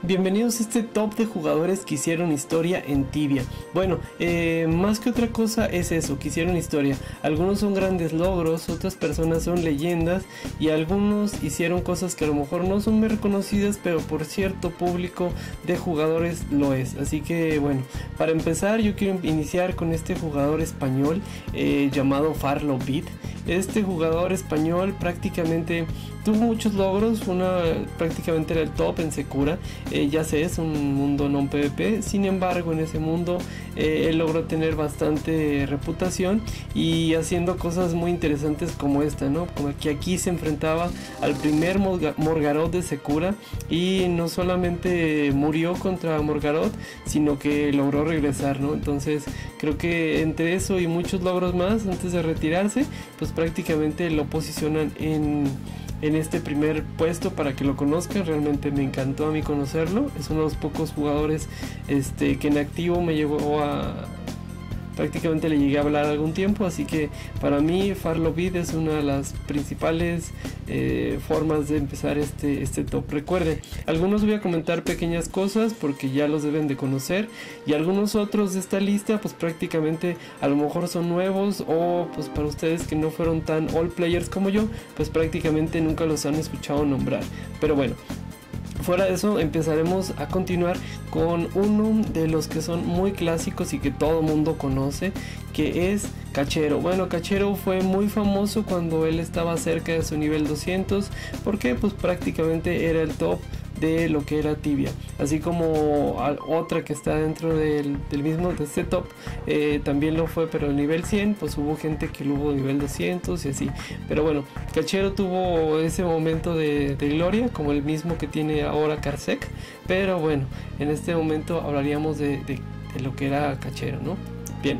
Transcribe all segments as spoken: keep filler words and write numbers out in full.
Bienvenidos a este top de jugadores que hicieron historia en Tibia. Bueno, eh, más que otra cosa es eso, que hicieron historia. Algunos son grandes logros, otras personas son leyendas y algunos hicieron cosas que a lo mejor no son muy reconocidas, pero por cierto público de jugadores lo es. Así que bueno, para empezar yo quiero iniciar con este jugador español eh, llamado Farlobit. Este jugador español prácticamente tuvo muchos logros, una, prácticamente era el top en Secura, eh, ya sé, es un mundo non PvP, sin embargo en ese mundo eh, él logró tener bastante reputación y haciendo cosas muy interesantes como esta, ¿no? Como que aquí se enfrentaba al primer Morgaroth de Secura y no solamente murió contra Morgaroth, sino que logró regresar, ¿no? Entonces creo que entre eso y muchos logros más antes de retirarse, pues prácticamente lo posicionan en... en este primer puesto para que lo conozcan. Realmente me encantó a mí conocerlo, es uno de los pocos jugadores este, que en activo me llevó a... prácticamente le llegué a hablar algún tiempo, así que para mí Farlobit es una de las principales eh, formas de empezar este, este top. Recuerden, algunos voy a comentar pequeñas cosas porque ya los deben de conocer y algunos otros de esta lista pues prácticamente a lo mejor son nuevos o pues para ustedes que no fueron tan all players como yo, pues prácticamente nunca los han escuchado nombrar. Pero bueno, fuera de eso empezaremos a continuar con uno de los que son muy clásicos y que todo mundo conoce, que es Cachero. Bueno, Cachero fue muy famoso cuando él estaba cerca de su nivel doscientos, porque pues prácticamente era el top de lo que era Tibia, así como otra que está dentro del, del mismo de este top eh, también lo fue, pero el nivel cien pues hubo gente que lo hubo nivel doscientos y así. Pero bueno, Cachero tuvo ese momento de, de gloria como el mismo que tiene ahora Carsec, pero bueno, en este momento hablaríamos de, de, de lo que era Cachero, ¿no? Bien,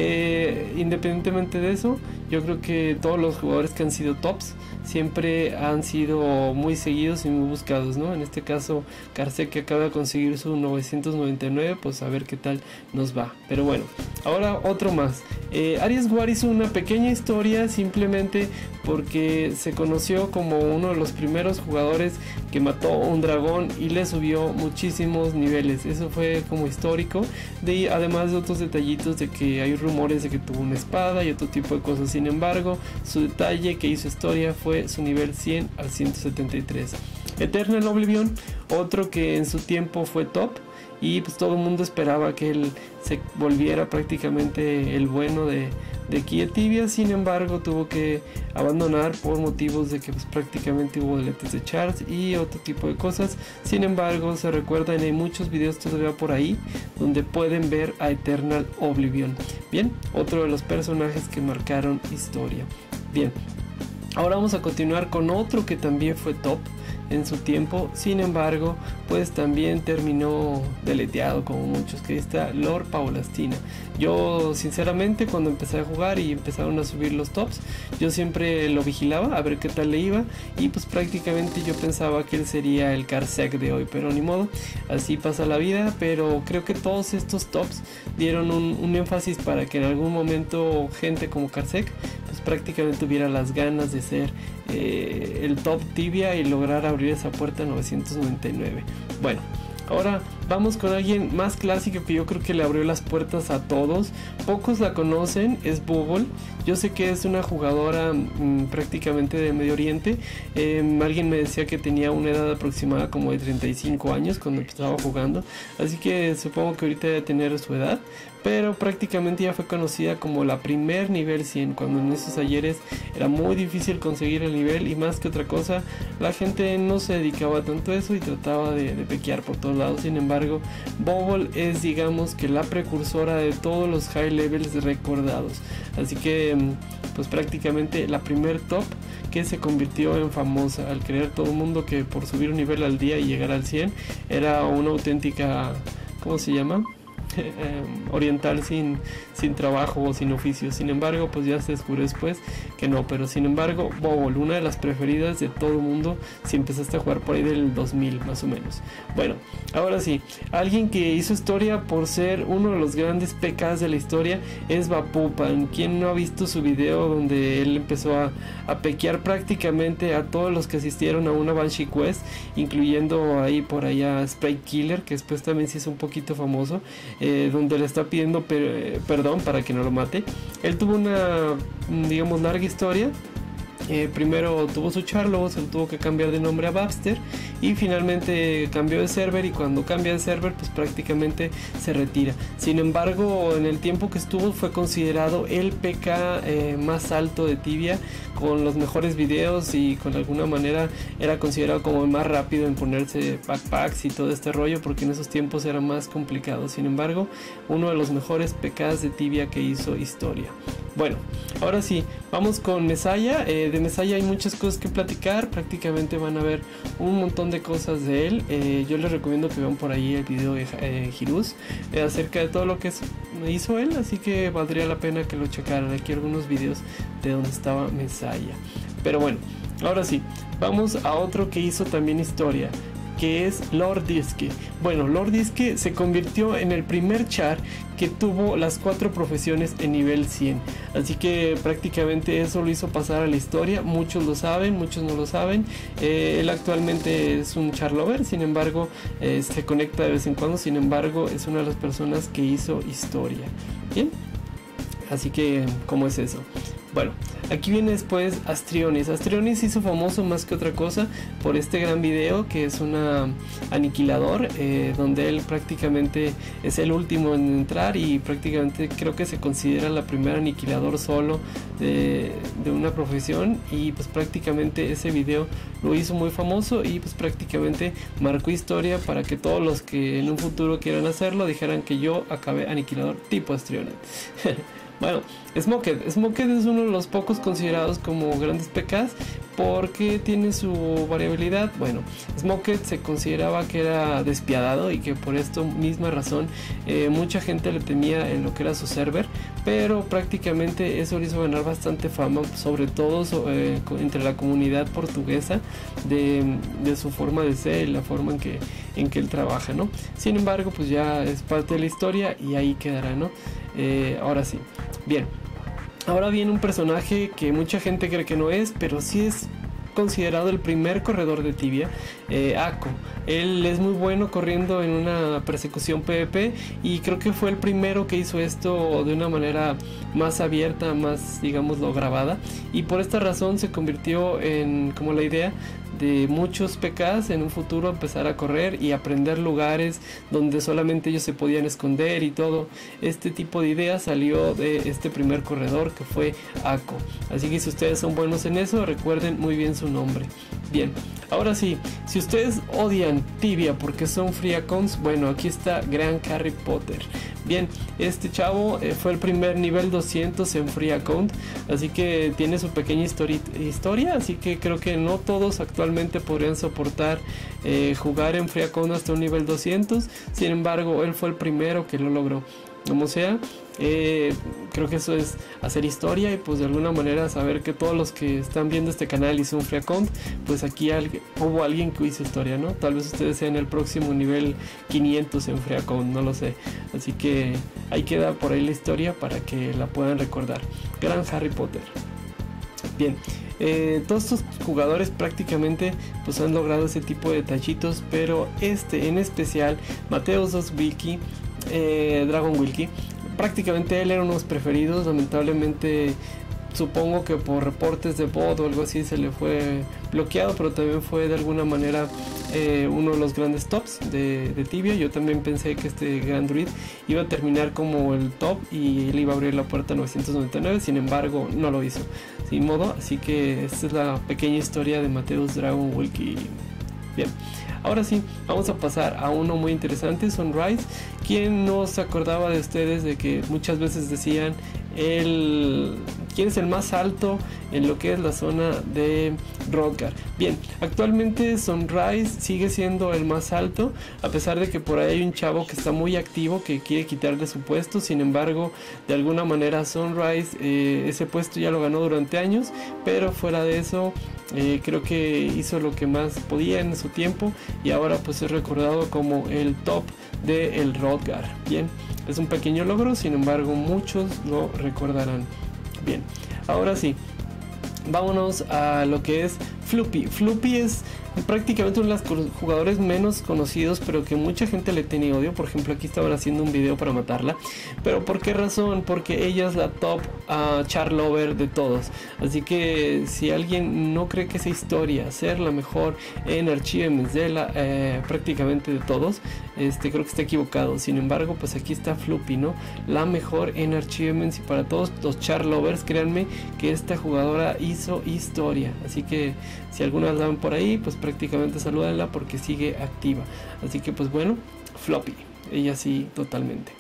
eh, independientemente de eso, yo creo que todos los jugadores que han sido tops siempre han sido muy seguidos y muy buscados, ¿no? En este caso, Carsec, que acaba de conseguir su novecientos noventa y nueve, pues a ver qué tal nos va. Pero bueno, ahora otro más. Eh, Aries War hizo una pequeña historia simplemente porque se conoció como uno de los primeros jugadores que mató un dragón y le subió muchísimos niveles. Eso fue como histórico, de, además de otros detallitos de que hay rumores de que tuvo una espada y otro tipo de cosas. Sin embargo, su detalle que hizo historia fue su nivel cien al ciento setenta y tres. Eternal Oblivion, otro que en su tiempo fue top y pues todo el mundo esperaba que él se volviera prácticamente el bueno de, de aquí de Tibia. Sin embargo, tuvo que abandonar por motivos de que pues prácticamente hubo deletes de charts y otro tipo de cosas. Sin embargo, se recuerdan, hay muchos videos todavía por ahí donde pueden ver a Eternal Oblivion. Bien, otro de los personajes que marcaron historia. Bien, ahora vamos a continuar con otro que también fue top en su tiempo, sin embargo pues también terminó deleteado como muchos, que está Lord Paulastina. Yo sinceramente cuando empecé a jugar y empezaron a subir los tops, yo siempre lo vigilaba a ver qué tal le iba y pues prácticamente yo pensaba que él sería el Carsec de hoy, pero ni modo, así pasa la vida. Pero creo que todos estos tops dieron un, un énfasis para que en algún momento gente como Carsec pues prácticamente tuviera las ganas de ser eh, el top Tibia y lograr abrir esa puerta novecientos noventa y nueve. Bueno, ahora vamos con alguien más clásico que yo creo que le abrió las puertas a todos. Pocos la conocen, es Bubble. Yo sé que es una jugadora mmm, prácticamente de Medio Oriente. Eh, alguien me decía que tenía una edad aproximada como de treinta y cinco años cuando empezaba jugando. Así que supongo que ahorita debe tener su edad. Pero prácticamente ya fue conocida como la primer nivel cien, cuando en esos ayeres era muy difícil conseguir el nivel y más que otra cosa la gente no se dedicaba tanto a eso y trataba de, de pequear por todos lados. Sin embargo, Bubble es digamos que la precursora de todos los high levels recordados, así que pues prácticamente la primer top que se convirtió en famosa al creer todo el mundo que por subir un nivel al día y llegar al cien era una auténtica, ¿cómo se llama? eh, oriental sin, sin trabajo o sin oficio. Sin embargo, pues ya se descubrió después que no, pero sin embargo, Bobble, una de las preferidas de todo el mundo si empezaste a jugar por ahí del dos mil más o menos. Bueno, ahora sí, alguien que hizo historia por ser uno de los grandes P Ks de la historia es Vapupan. ¿Quién no ha visto su video donde él empezó a, a pequear prácticamente a todos los que asistieron a una Banshee Quest, incluyendo ahí por allá Sprite Killer, que después también se hizo un poquito famoso, eh, donde le está pidiendo per perdón para que no lo mate? Él tuvo una, digamos, larga historia. Eh, primero tuvo su char, luego se tuvo que cambiar de nombre a Babster y finalmente cambió de server, y cuando cambia de server pues prácticamente se retira. Sin embargo, en el tiempo que estuvo fue considerado el P K eh, más alto de Tibia, con los mejores videos, y con alguna manera era considerado como el más rápido en ponerse backpacks y todo este rollo, porque en esos tiempos era más complicado. Sin embargo, uno de los mejores P Ks de Tibia que hizo historia. Bueno, ahora sí, vamos con Mesaya. Eh, de Mesaya hay muchas cosas que platicar, prácticamente van a ver un montón de cosas de él. Eh, yo les recomiendo que vean por ahí el video de eh, Hiruz eh, acerca de todo lo que es, hizo él, así que valdría la pena que lo checaran. Aquí algunos videos de donde estaba Mesaya. Pero bueno, ahora sí, vamos a otro que hizo también historia, que es Lord Disque. Bueno, Lord Disque se convirtió en el primer char que tuvo las cuatro profesiones en nivel cien, así que prácticamente eso lo hizo pasar a la historia. Muchos lo saben, muchos no lo saben. Eh, él actualmente es un char lover, sin embargo eh, se conecta de vez en cuando, sin embargo es una de las personas que hizo historia. Bien, así que ¿cómo es eso? Bueno, aquí viene después Astrionis. Astrionis hizo famoso más que otra cosa por este gran video que es una aniquilador, eh, donde él prácticamente es el último en entrar, y prácticamente creo que se considera la primera aniquilador solo de, de una profesión, y pues prácticamente ese video lo hizo muy famoso y pues prácticamente marcó historia para que todos los que en un futuro quieran hacerlo dijeran que yo acabé aniquilador tipo Astrionis. Bueno, Smoked. Smoked es uno de los pocos considerados como grandes P Ks porque tiene su variabilidad. Bueno, Smoked se consideraba que era despiadado y que por esta misma razón eh, mucha gente le temía en lo que era su server, pero prácticamente eso le hizo ganar bastante fama, sobre todo eh, entre la comunidad portuguesa, de, de su forma de ser y la forma en que, en que él trabaja, ¿no? Sin embargo, pues ya es parte de la historia y ahí quedará, ¿no? Eh, ahora sí, bien, ahora viene un personaje que mucha gente cree que no es, pero sí es considerado el primer corredor de Tibia, eh, Ako. Él es muy bueno corriendo en una persecución PvP y creo que fue el primero que hizo esto de una manera más abierta, más, digámoslo, grabada, y por esta razón se convirtió en como la idea de muchos P Ks en un futuro empezar a correr y aprender lugares donde solamente ellos se podían esconder y todo. Este tipo de idea salió de este primer corredor que fue Ako, así que si ustedes son buenos en eso, recuerden muy bien su nombre. Bien, ahora sí, si ustedes odian Tibia porque son free accounts, bueno, aquí está Gran Harry Potter. Bien, este chavo eh, fue el primer nivel doscientos en free account, así que tiene su pequeña historia, así que creo que no todos actualmente podrían soportar eh, jugar en free account hasta un nivel doscientos. Sin embargo, él fue el primero que lo logró. Como sea, eh, creo que eso es hacer historia, y pues de alguna manera saber que todos los que están viendo este canal y son free account, pues aquí alguien, hubo alguien que hizo historia, ¿no? Tal vez ustedes sean el próximo nivel quinientos en free account, no lo sé. Así que ahí queda por ahí la historia para que la puedan recordar. Gran Harry Potter. Bien, eh, todos estos jugadores prácticamente pues han logrado ese tipo de detallitos, pero este en especial, Mateus dos Wilkie, eh, Dragon Wilkie, prácticamente él era uno de los preferidos. Lamentablemente supongo que por reportes de bot o algo así se le fue bloqueado, pero también fue de alguna manera eh, uno de los grandes tops de, de Tibia. Yo también pensé que este gran druid iba a terminar como el top y él iba a abrir la puerta novecientos noventa y nueve, sin embargo no lo hizo, sin modo. Así que esta es la pequeña historia de Mateus Dragon Wilkie. Bien, ahora sí, vamos a pasar a uno muy interesante, Sunrise. ¿Quién no se acordaba de ustedes de que muchas veces decían el quién es el más alto en lo que es la zona de Rodgar. Bien, actualmente Sunrise sigue siendo el más alto, a pesar de que por ahí hay un chavo que está muy activo que quiere quitarle su puesto. Sin embargo, de alguna manera Sunrise eh, ese puesto ya lo ganó durante años, pero fuera de eso eh, creo que hizo lo que más podía en su tiempo y ahora pues es recordado como el top de el Rodgar. Bien, es un pequeño logro, sin embargo muchos lo recordarán. Bien, ahora sí, vámonos a lo que es Floopy. Floopy es prácticamente uno de los jugadores menos conocidos, pero que mucha gente le tiene odio. Por ejemplo, aquí estaban haciendo un video para matarla. ¿Pero por qué razón? Porque ella es la top uh, char lover de todos. Así que si alguien no cree que esa historia ser la mejor en Achievements de la, eh, prácticamente de todos, este, creo que está equivocado. Sin embargo, pues aquí está Floopy, ¿no? La mejor en Achievements, y para todos los char lovers, créanme que esta jugadora hizo historia. Así que si algunas la ven por ahí, pues prácticamente salúdenla porque sigue activa. Así que pues bueno, Floppy, ella sí, totalmente.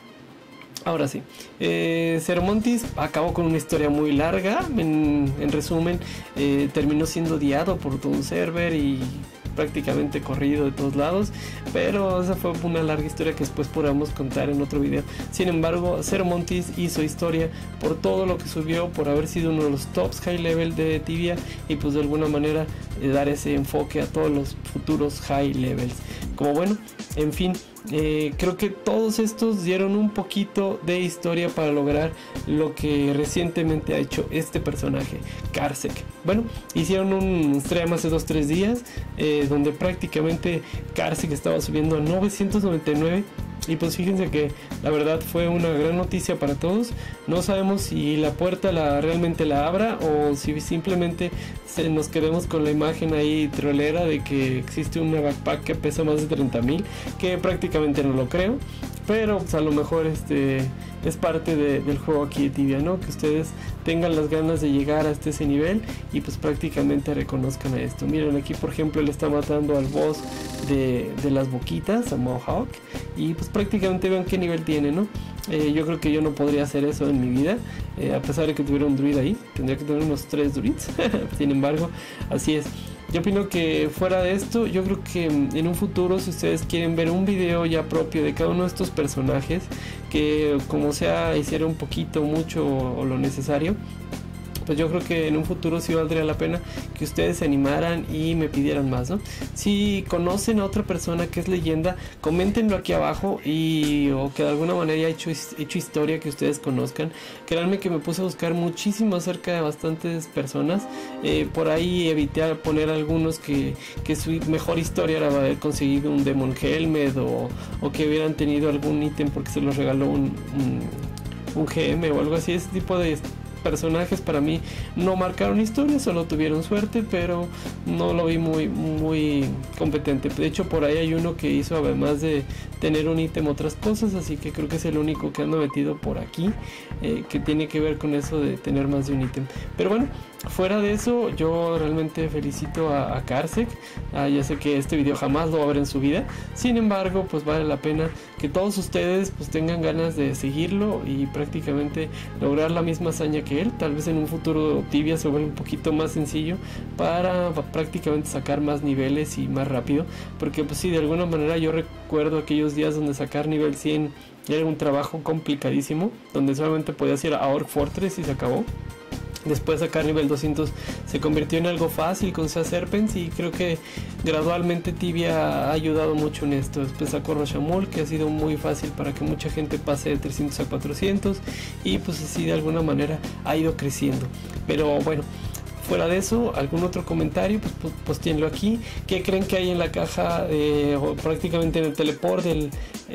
Ahora sí, eh, Cermontis acabó con una historia muy larga. En, en resumen, eh, terminó siendo odiado por todo un server y prácticamente corrido de todos lados, pero esa fue una larga historia que después podamos contar en otro video. Sin embargo, Cermontis hizo historia por todo lo que subió, por haber sido uno de los tops high level de Tibia y pues de alguna manera eh, dar ese enfoque a todos los futuros high levels. Como bueno, en fin, eh, creo que todos estos dieron un poquito de historia para lograr lo que recientemente ha hecho este personaje, Karsec. Bueno, hicieron un stream hace dos tres días eh, donde prácticamente Karsec estaba subiendo a novecientos noventa y nueve. Y pues fíjense que la verdad fue una gran noticia para todos. No sabemos si la puerta la realmente la abra o si simplemente se nos quedemos con la imagen ahí trolera de que existe una backpack que pesa más de treinta mil, que prácticamente no lo creo, pero pues a lo mejor este es parte de, del juego aquí de Tibia, ¿no? Que ustedes tengan las ganas de llegar hasta ese nivel y pues prácticamente reconozcan a esto. Miren, aquí por ejemplo él está matando al boss de, de las boquitas, a Mohawk, y pues prácticamente vean qué nivel tiene, ¿no? Eh, yo creo que yo no podría hacer eso en mi vida, eh, a pesar de que tuviera un druid ahí, tendría que tener unos tres druids. Sin embargo, así es. Yo opino que fuera de esto, yo creo que en un futuro, si ustedes quieren ver un video ya propio de cada uno de estos personajes, que como sea hiciera un poquito, mucho o lo necesario, pues yo creo que en un futuro sí valdría la pena que ustedes se animaran y me pidieran más, ¿no? Si conocen a otra persona que es leyenda, coméntenlo aquí abajo y o que de alguna manera haya hecho, hecho historia que ustedes conozcan. Créanme que me puse a buscar muchísimo acerca de bastantes personas. Eh, por ahí evité poner algunos que, que su mejor historia era haber conseguido un Demon Helmet o, o que hubieran tenido algún ítem porque se los regaló un, un, un G M o algo así. Ese tipo de personajes para mí no marcaron historia, solo tuvieron suerte, pero no lo vi muy muy competente. De hecho, por ahí hay uno que hizo, además de tener un ítem, otras cosas, así que creo que es el único que ando metido por aquí, eh, que tiene que ver con eso de tener más de un ítem. Pero bueno, fuera de eso, yo realmente felicito a, a Karsec. Ah, ya sé que este video jamás lo va a ver en su vida, sin embargo, pues vale la pena que todos ustedes pues tengan ganas de seguirlo y prácticamente lograr la misma hazaña que él. Tal vez en un futuro Tibia se vuelva un poquito más sencillo para prácticamente sacar más niveles y más rápido, porque pues sí, de alguna manera yo recuerdo aquellos días donde sacar nivel cien era un trabajo complicadísimo, donde solamente podías ir a Orc Fortress y se acabó. Después sacar nivel doscientos se convirtió en algo fácil con Sea Serpents, y creo que gradualmente Tibia ha ayudado mucho en esto. Después sacó Roshamol, que ha sido muy fácil para que mucha gente pase de trescientos a cuatrocientos, y pues así de alguna manera ha ido creciendo. Pero bueno, fuera de eso, algún otro comentario, pues postéenlo aquí. ¿Qué creen que hay en la caja eh, o prácticamente en el teleport del,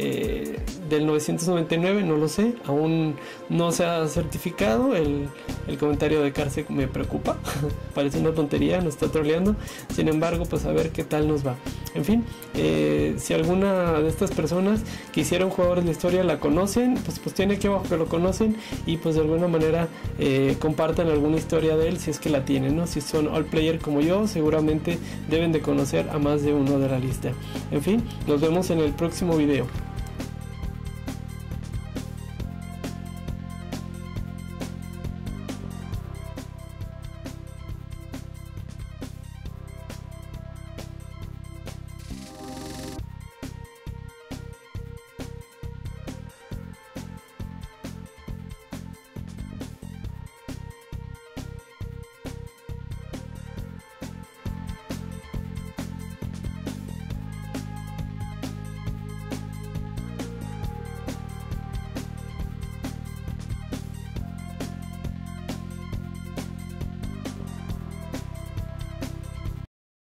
eh, del novecientos noventa y nueve? No lo sé, aún no se ha certificado. El, el comentario de Karsec me preocupa. Parece una tontería, nos está troleando. Sin embargo, pues a ver qué tal nos va. En fin, eh, si alguna de estas personas que hicieron jugadores de historia la conocen, pues posteen aquí abajo que lo conocen, y pues de alguna manera eh, compartan alguna historia de él si es que la tienen, ¿no? Si son all player como yo, seguramente deben de conocer a más de uno de la lista. En fin, nos vemos en el próximo video.